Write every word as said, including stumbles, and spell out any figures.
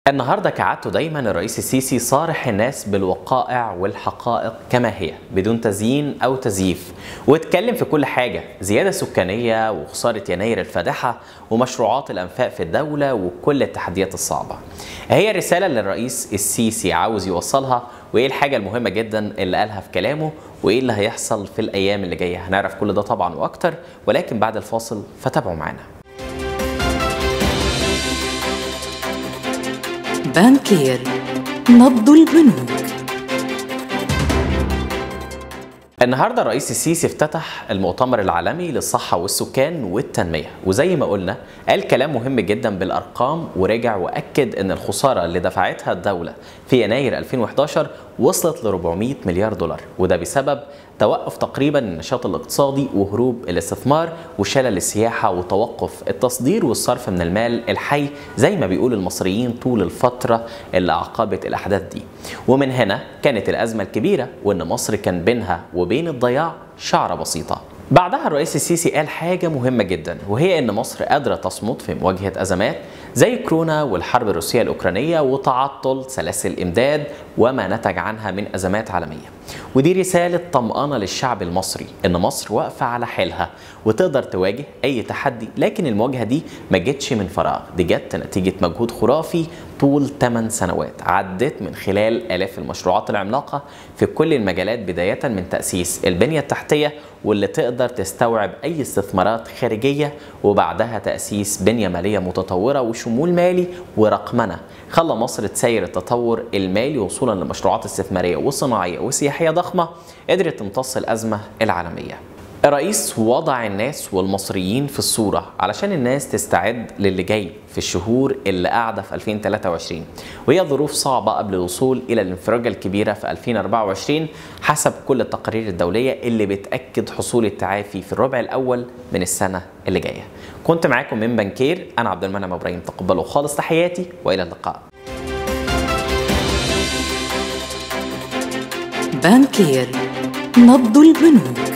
النهارده كعادته دايما الرئيس السيسي صارح الناس بالوقائع والحقائق كما هي بدون تزيين او تزييف، واتكلم في كل حاجه: زياده سكانيه وخساره يناير الفادحه ومشروعات الانفاق في الدوله وكل التحديات الصعبه. هي الرساله اللي الرئيس السيسي عاوز يوصلها، وايه الحاجه المهمه جدا اللي قالها في كلامه، وايه اللي هيحصل في الايام اللي جايه. هنعرف كل ده طبعا واكتر، ولكن بعد الفاصل فتابعوا معانا. بانكير، نبض البنوك. النهارده الرئيس السيسي افتتح المؤتمر العالمي للصحة والسكان والتنمية، وزي ما قلنا قال كلام مهم جدا بالأرقام، ورجع وأكد أن الخسارة اللي دفعتها الدولة في يناير ألفين وإحداشر وصلت ل أربعمائة مليار دولار، وده بسبب توقف تقريبا النشاط الاقتصادي وهروب الاستثمار وشلل السياحة وتوقف التصدير والصرف من المال الحي زي ما بيقول المصريين طول الفترة اللي أعقبت الأحداث دي. ومن هنا كانت الأزمة الكبيرة، وأن مصر كان بينها وبين الضياع شعرة بسيطة. بعدها الرئيس السيسي قال حاجة مهمة جدا، وهي أن مصر قادرة تصمد في مواجهة أزمات زي كورونا والحرب الروسية الأوكرانية وتعطل سلاسل الإمداد وما نتج عنها من أزمات عالمية. ودي رسالة طمأنة للشعب المصري أن مصر واقفة على حيلها وتقدر تواجه أي تحدي، لكن المواجهة دي ما جتش من فراغ، دي جت نتيجة مجهود خرافي طول ثمان سنوات عدت من خلال آلاف المشروعات العملاقة في كل المجالات، بداية من تأسيس البنية التحتية واللي تقدر تستوعب أي استثمارات خارجية، وبعدها تأسيس بنية مالية متطورة وشمول مالي ورقمنة خلى مصر تسير التطور المالي وصولا لمشروعات استثمارية وصناعية وسياحية ضخمة قدرت تمتص الأزمة العالمية. الرئيس وضع الناس والمصريين في الصورة علشان الناس تستعد للي جاي في الشهور اللي قاعدة في ألفين وثلاثة وعشرين، وهي ظروف صعبة قبل الوصول إلى الانفراجة الكبيرة في ألفين وأربعة وعشرين حسب كل التقارير الدولية اللي بتأكد حصول التعافي في الربع الأول من السنة اللي جاية. كنت معاكم من بانكير، أنا عبد المنعم إبراهيم، تقبلوا خالص تحياتي وإلى اللقاء. بانكير، نبض البنوك.